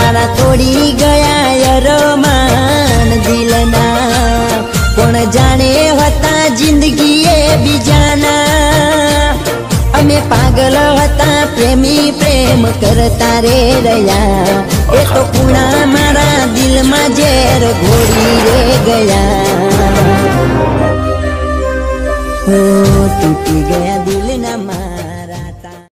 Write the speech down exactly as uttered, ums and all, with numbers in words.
मारा तोड़ी गया अरमान दिलना कोण जाने हता जिंदगी ए बीजाना अमे पागल हता प्रेमी प्रेम करता रे रया ए तो कुणा मारा दिल में जेर घोड़ी रे गया हो टूटी गया दिल ना।